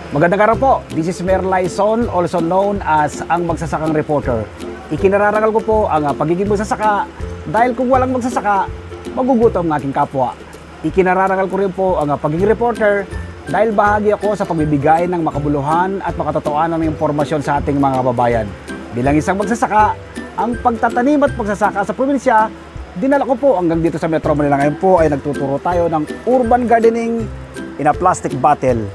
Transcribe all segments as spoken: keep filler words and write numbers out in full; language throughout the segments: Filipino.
Magandang araw po. This is Mayor Lyson, also known as ang Magsasakang Reporter. Ikinararangal ko po ang pagiging magsasaka dahil kung walang magsasaka, magugutom ng aking kapwa. Ikinararangal ko rin po ang pagiging reporter dahil bahagi ako sa pagbibigay ng makabuluhan at makatotohanan ng impormasyon sa ating mga kababayan. Bilang isang magsasaka, ang pagtatanim at pagsasaka sa probinsya, dinala ko po hanggang dito sa Metro Manila. Ngayon po ay nagtuturo tayo ng urban gardening in a plastic bottle.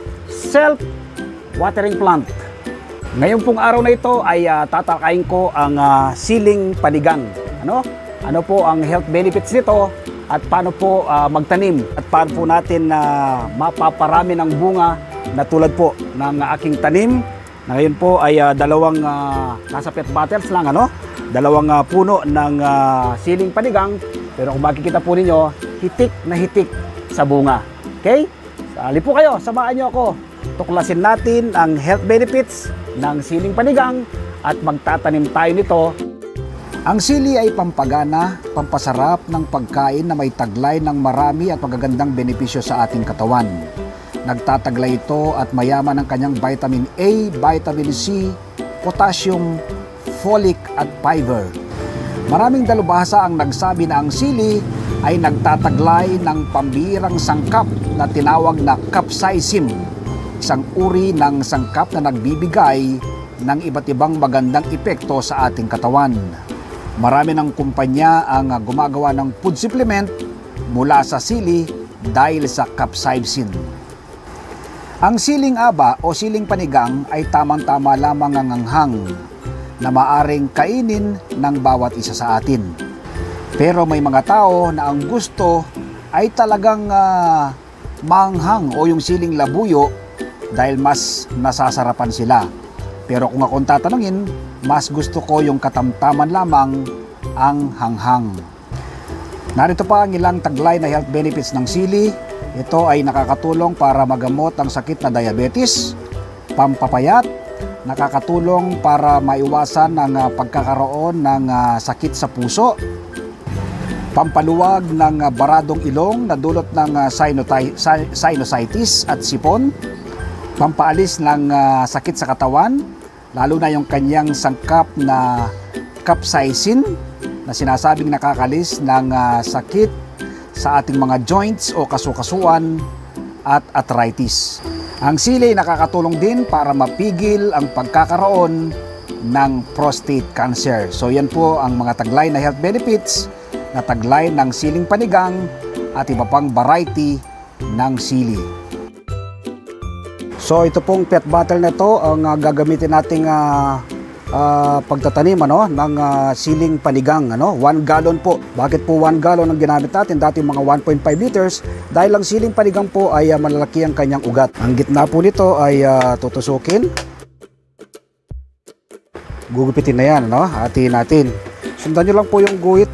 Self-watering plant. Ngayon pong araw na ito ay uh, tatalakayin ko ang uh, siling panigang. Ano? Ano po ang health benefits nito at paano po uh, magtanim at paano po natin uh, mapaparami ng bunga na tulad po ng uh, aking tanim na ngayon po ay uh, dalawang uh, nasa pet bottles lang, ano? Dalawang uh, puno ng uh, siling panigang, pero kung makikita po ninyo, hitik na hitik sa bunga. Okay? Sali po kayo, samahan niyo ako. Tuklasin natin ang health benefits ng siling panigang at magtatanim tayo nito. Ang sili ay pampagana, pampasarap ng pagkain na may taglay ng marami at magagandang benepisyo sa ating katawan. Nagtataglay ito at mayaman ng kanyang vitamin A, vitamin C, potassium, folic at fiber. Maraming dalubhasa ang nagsabi na ang sili ay nagtataglay ng pambihirang sangkap na tinawag na capsaicin, isang uri ng sangkap na nagbibigay ng iba't ibang magandang epekto sa ating katawan. Marami ng kumpanya ang gumagawa ng food supplement mula sa sili dahil sa capsaicin. Ang siling aba o siling panigang ay tamang-tama lamang ang anghang na maaring kainin ng bawat isa sa atin. Pero may mga tao na ang gusto ay talagang uh, manghang o yung siling labuyo dahil mas nasasarapan sila. Pero kung akong tatanungin, mas gusto ko yung katamtaman lamang ang hanghang. Narito pa ang ilang taglay na health benefits ng sili. Ito ay nakakatulong para magamot ang sakit na diabetes, pampapayat, nakakatulong para maiwasan ang uh, pagkakaroon ng uh, sakit sa puso, pampaluwag ng uh, baradong ilong na dulot ng uh, sinusitis at sipon, pampaalis ng uh, sakit sa katawan, lalo na yung kanyang sangkap na capsaicin na sinasabing nakakalis ng uh, sakit sa ating mga joints o kasukasuan at arthritis. Ang sili nakakatulong din para mapigil ang pagkakaroon ng prostate cancer. So yan po ang mga taglay na health benefits na taglay ng siling panigang at iba pang variety ng sili. So ito pong pet bottle na ito ang uh, gagamitin nating uh, uh, pagtatanim ano, ng uh, siling panigang. Ano? one gallon po. Bakit po one gallon ang ginamit natin? Dati mga one point five liters. Dahil ang siling panigang po ay uh, malalaki ang kanyang ugat. Ang gitna po nito ay uh, tutusukin. Gugupitin na yan. Ano? Hatiin natin. Sundan nyo lang po yung guhit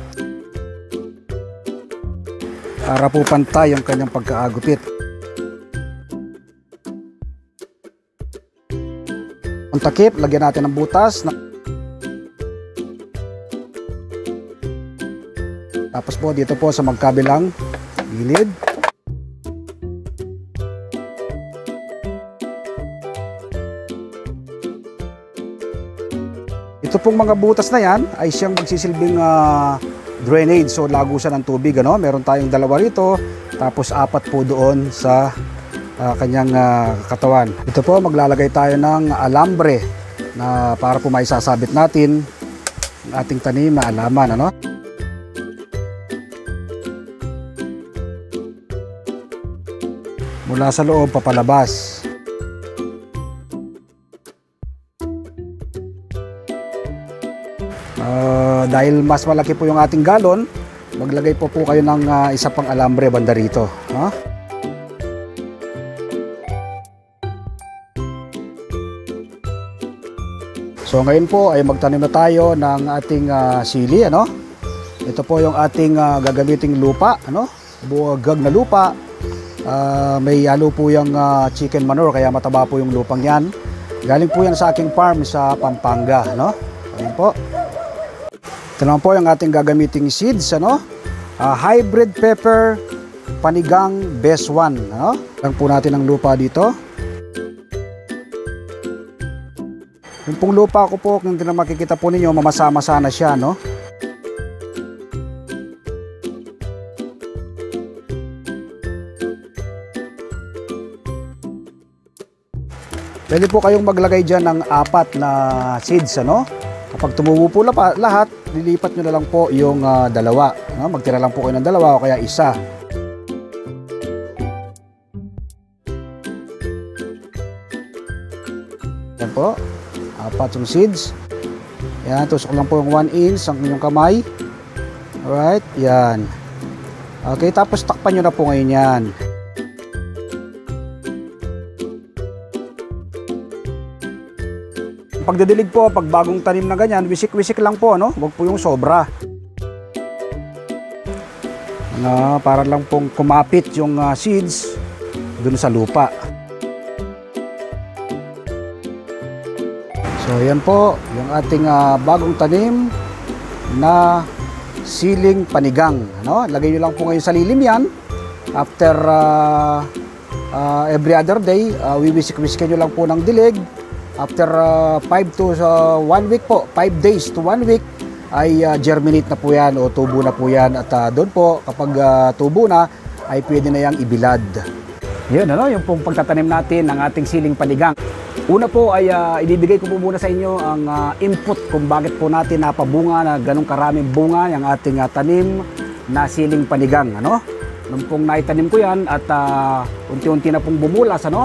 para po pantay ang kanyang pagkaagupit. Ang takip, lagyan natin ng butas. Tapos po dito po sa magkabilang gilid. Ito pong mga butas na yan ay siyang magsisilbing uh, drainage, so lagusan ng tubig. Ano? Meron tayong dalawa rito, tapos apat po doon sa uh, kanyang uh, katawan. Ito po, maglalagay tayo ng alambre na para po maisasabit natin ang ating tanim na alaman. Ano? Mula sa loob, papalabas. Uh, dahil mas malaki po yung ating galon, maglagay po po kayo ng uh, isa pang alambre banda rito. Huh? So ngayon po ay magtanim na tayo ng ating uh, sili. Ano? Ito po yung ating uh, gagamiting lupa. Ano? Buwagag na lupa. Uh, may halo po yung uh, chicken manure kaya mataba po yung lupang yan. Galing po yan sa aking farm sa Pampanga. Ano? Ayan po. Ito naman po yung ating gagamiting seeds, ano? Uh, hybrid pepper, panigang, best one. Ano? Lang po natin ang lupa dito. Yung pong lupa ko po, kung na makikita po ninyo, mamasa-masa na siya, no? Pwede po kayong maglagay dyan ng apat na seeds, ano? Kapag tumubo po lahat, lilipat nyo na lang po yung uh, dalawa. No? Magtira lang po kayo ng dalawa o kaya isa. Yan po, apat yung seeds. Yan, tusok lang po yung one inch ang inyong kamay. Alright, yan. Okay, tapos takpan nyo na po ngayon yan. Pagdidilig po, pag bagong tanim na ganyan, wisik-wisik lang po, no? Huwag po yung sobra. Na, para lang pong kumapit yung uh, seeds dun sa lupa. So, yan po, yung ating uh, bagong tanim na siling panigang. No? Lagay nyo lang po ngayon sa lilim yan. After uh, uh, every other day, uh, wiwisik-wisikin nyo lang po ng dilig. After five uh, to one uh, week po, five days to one week, ay uh, germinate na po yan o tubo na po yan. At uh, doon po, kapag uh, tubo na, ay pwede na yang ibilad. Yun, ano, yung pong pagtatanim natin ng ating siling panigang. Una po ay uh, ibibigay ko po muna sa inyo ang uh, input kung bakit po natin napabunga na ganong karaming bunga yung ating uh, tanim na siling panigang. Ano? Nung pong naitanim ko yan at uh, unti-unti na pong bumulas, ano?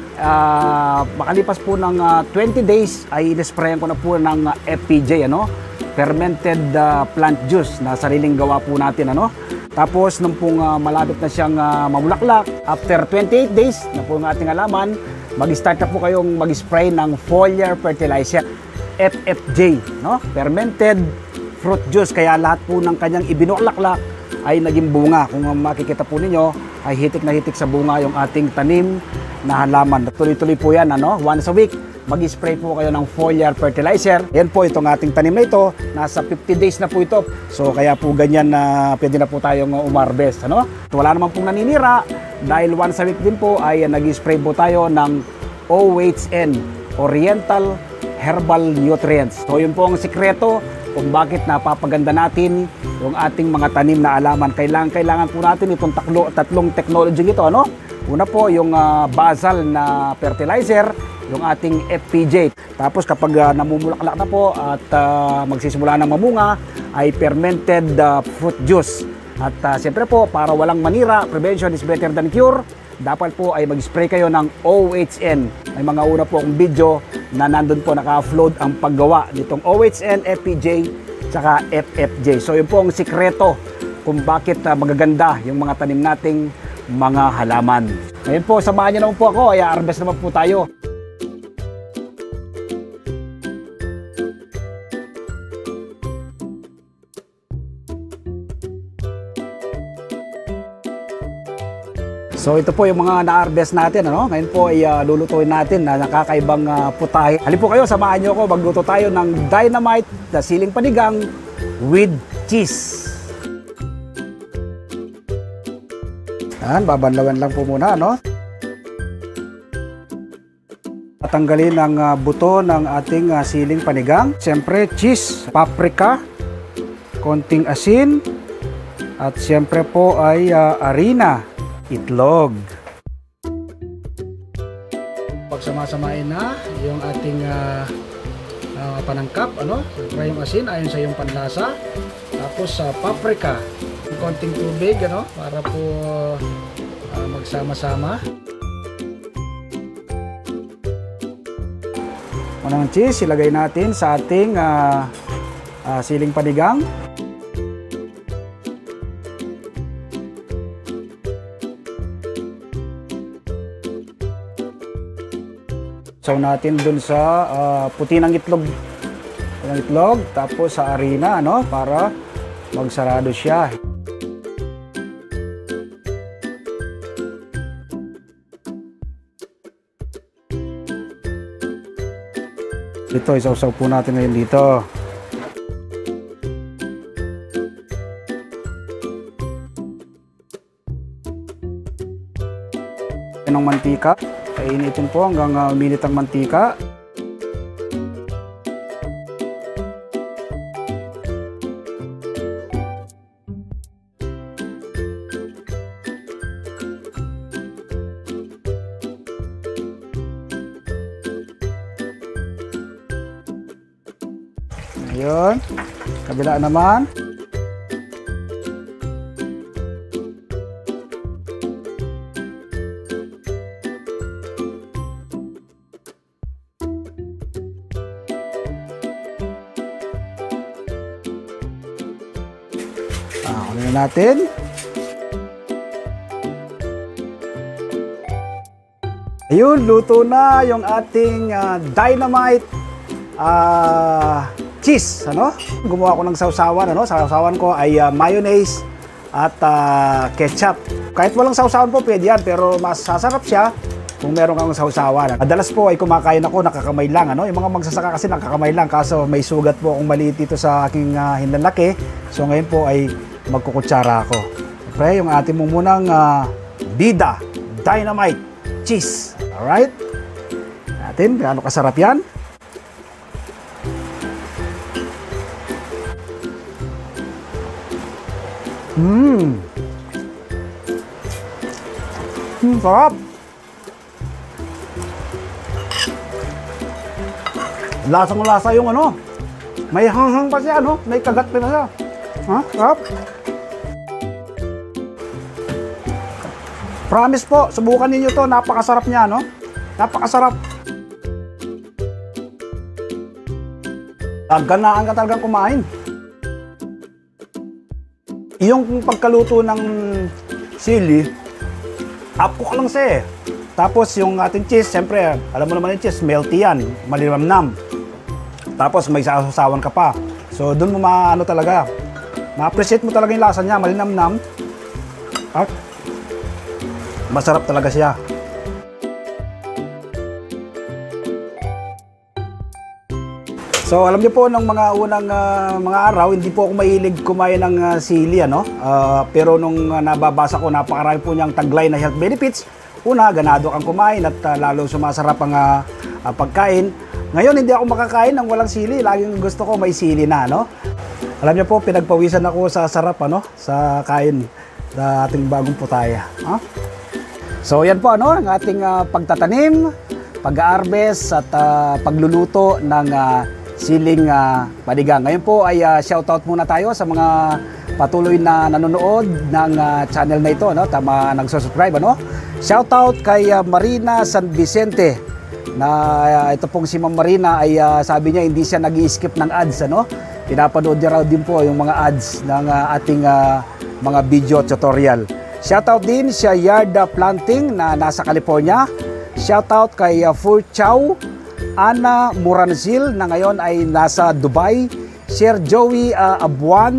Uh, makalipas po ng uh, twenty days ay inisprayan ko na po ng uh, F P J, ano? Fermented uh, plant juice na sariling gawa po natin, ano? Tapos nung pong uh, malapit na siyang uh, mamulaklak, after twenty-eight days na po ng ating halaman, mag-start na po kayong mag-spray ng foliar fertilizer F F J, no? Fermented fruit juice, kaya lahat po ng kanyang ibinuklaklak ay naging bunga. Kung makikita po ninyo, ay hitik na hitik sa bunga yung ating tanim na halaman. Tuloy-tuloy po yan, ano? Once a week, mag-spray po kayo ng foliar fertilizer. Yan po, itong ating tanim na ito, nasa fifty days na po ito. So, kaya po ganyan na uh, pwede na po tayong umarbest, ano? Wala naman pong naninira, dahil once a week din po ay uh, nag-spray po tayo ng O H N, Oriental Herbal Nutrients. So, yun po ang sikreto kung bakit napapaganda natin yung ating mga tanim na alaman. Kailangan, kailangan po natin itong taklo, tatlong technology ito, ano? Una po yung uh, basal na fertilizer, yung ating F P J. Tapos kapag uh, namumulaklak na po at uh, magsisimula ng mamunga, ay fermented uh, fruit juice. At uh, siyempre po, para walang manira, prevention is better than cure, dapat po ay mag-spray kayo ng O H N. May mga una po akong video na nandun po naka-upload ang paggawa nitong O H N, F P J, tsaka F F J. So yun po ang sikreto kung bakit uh, magaganda yung mga tanim nating mga halaman. Ngayon po, samahan niyo naman po ako, ay harvest naman po tayo. So ito po yung mga na-harvest natin, ano? Ngayon po ay uh, lulutuin natin na nakakaibang uh, putahe. Halip po kayo, samahan niyo ako, magluto tayo ng dynamite na siling panigang with cheese. Yan, babanlawan lang po muna, no? Tatanggalin ang uh, buto ng ating uh, siling panigang. Siyempre, cheese, paprika, konting asin, at siyempre po ay uh, harina, itlog. Pagsamasamain na yung ating uh, uh, panangkap, ano? Siyempre yung asin, ayon sa yung panlasa. Tapos sa uh, paprika, konting tubig, ano, para po uh, magsama-sama. Unang cheese, ilagay natin sa ating uh, uh, siling panigang. Saw natin dun sa uh, puti ng itlog, ng itlog, tapos sa harina, ano, para magsarado siya. Ito, isaw-saw po natin ngayon dito. Yan ang mantika. Kainitin po hanggang uh, uminit ang mantika. Ayun. Kabila naman. Ah, kunin natin. Ayun, luto na yung ating uh, dynamite uh, cheese, ano? Gumawa ko ng sausawan, ano? Sausawan ko ay uh, mayonnaise at uh, ketchup. Kahit walang sausawan po, pwede yan, pero mas sasarap siya kung meron kang sausawan. Madalas po ay kumakain ako, nakakamay lang, ano? Yung mga magsasaka kasi nakakamay lang, kaso may sugat po akong maliit dito sa aking uh, hinlalaki. So ngayon po ay magkukutsara ako. Siyempre, yung ating munang uh, bida, dynamite cheese. Alright? Natin, gaano kasarap yan. Mmm. Mmm, sarap. Lasang-lasa yung ano. May hanghang pa siya, ano? May kagat pa na siya. Ha? Sarap. Promise po, subukan ninyo to. Napakasarap niya, no? Napakasarap. Ganaan ka talagang kumain. Yung pagkaluto ng sili, up-cook lang siya eh. Tapos yung ating cheese, siyempre, alam mo naman yung cheese, melty yan, malinamnam. Tapos may sasawan ka pa. So doon mo maano talaga, ma-appreciate mo talaga yung lasa niya, malinamnam. At masarap talaga siya. So alam niyo po, nung mga unang uh, mga araw, hindi po ako mahilig kumain ng uh, sili, ano? Uh, pero nung uh, nababasa ko, napakarami po niyang taglay na health benefits. Una, ganado kang kumain at uh, lalo sumasarap ang uh, uh, pagkain. Ngayon, hindi ako makakain ng walang sili. Laging gusto ko may sili na, no? Alam niyo po, pinagpawisan ako sa sarap, ano? Sa kain sa ating bagong putaya. Huh? So yan po, ano? Ang ating uh, pagtatanim, pag-harvest at uh, pagluluto ng uh, siling uh, panigang. Ngayon po ay uh, shoutout muna tayo sa mga patuloy na nanonood ng uh, channel na ito, no? Tama, nagsusubscribe, ano? Shoutout kay uh, Marina San Vicente na uh, ito pong si Ma'am Marina ay uh, sabi niya hindi siya nag-i-skip ng ads, ano? Pinapanood niya raw din po yung mga ads ng uh, ating uh, mga video tutorial. Shoutout din sa Yard Planting na nasa California. Shoutout kay uh, Fur Chow, Ana Muranzil na ngayon ay nasa Dubai, Sir Joey uh, Abuan,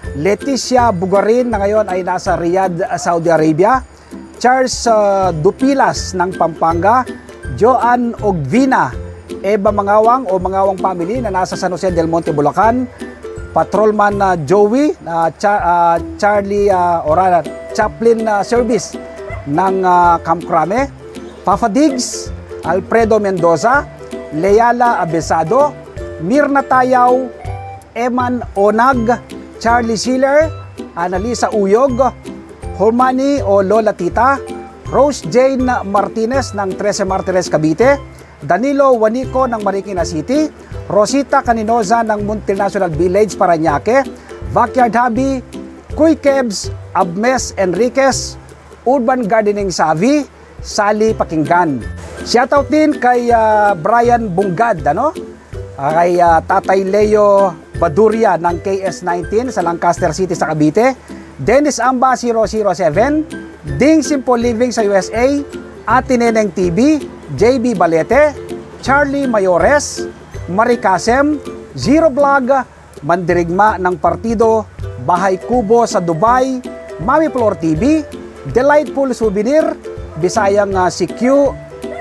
Leticia Bugarin na ngayon ay nasa Riyadh, Saudi Arabia, Charles uh, Dupilas ng Pampanga, Joan Ogvina, Eva Mangawang o Mangawang Family na nasa San Jose del Monte, Bulacan, Patrolman uh, Joey, uh, Cha uh, Charlie uh, Orana, Chaplain uh, Service ng uh, Camp Crame, Papa Diggs, Alfredo Mendoza, Leala Abesado, Mirna Tayaw, Eman Onag, Charlie Schiller, Annalisa Uyog, Hormani o Lola Tita, Rose Jane Martinez ng trese Martires Cavite, Danilo Wanico ng Marikina City, Rosita Caninoza ng Multinational Village Parañaque, Backyard Hobby, Kuy Kebs, Abmes Enriquez, Urban Gardening Savvy, Sally Pakinggan. Shoutout din kay uh, Brian Bungad, ano? Uh, kay uh, Tatay Leo Baduria ng K S nineteen sa Lancaster City sa Cavite, Dennis Amba zero zero seven, Ding Simple Living sa U S A, Ate Neneng T V, J B Balete, Charlie Mayores, Marie Kasem, Zero Vlog, Mandirigma ng Partido, Bahay Kubo sa Dubai, Mami Flor T V, Delightful Souvenir, Bisayang uh, C Q,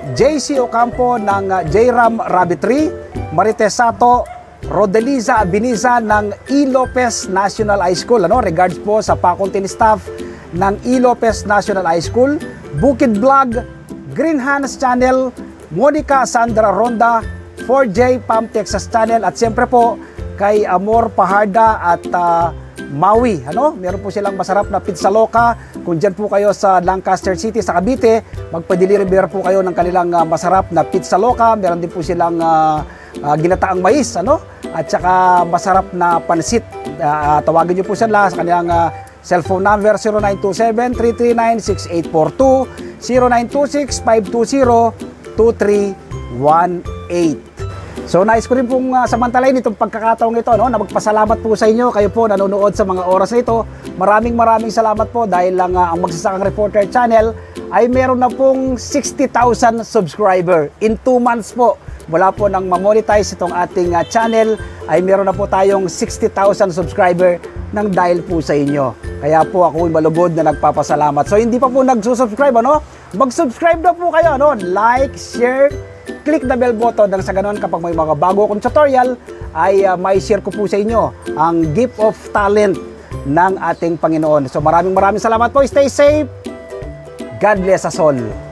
J C Ocampo ng uh, J-Ram Rabbitry, Marites Sato, Rodeliza Abiniza ng E. Lopez National High School. Ano? Regards po sa faculty staff ng E. Lopez National High School, Bukid Vlog, Green Hands Channel, Monica Sandra Ronda, four J Pam Texas Channel at siyempre po kay Amor Paharda at uh, Maui. Ano? Meron po silang masarap na pizza loca. Kung dyan po kayo sa Lancaster City, sa Cavite, magpa-deliver po kayo ng kanilang uh, masarap na pizza loca. Meron din po silang uh, uh, ginataang mais, ano? At saka masarap na pansit. Uh, tawagin niyo po sila sa kanilang uh, cellphone number zero nine two seven, three three nine, six eight four two, zero nine two six, five two zero, two three one eight. So nais ko rin pong uh, samantalayin itong pagkakataong ito, no, na magpasalamat po sa inyo. Kayo po nanonood sa mga oras na ito. Maraming maraming salamat po dahil lang uh, ang Magsasakang Reporter Channel ay meron na pong sixty thousand subscriber in two months po. Mula po nang ma-monetize itong ating uh, channel ay meron na po tayong sixty thousand subscriber nang dahil po sa inyo. Kaya po ako malugod na nagpapasalamat. So hindi pa po nagsusubscribe, ano? Mag-subscribe na po kayo, ano? Like, share, click the bell button nang sa ganon kapag may mga bago akong tutorial ay uh, may share ko po sa inyo ang gift of talent ng ating Panginoon. So maraming maraming salamat po. Stay safe. God bless us all.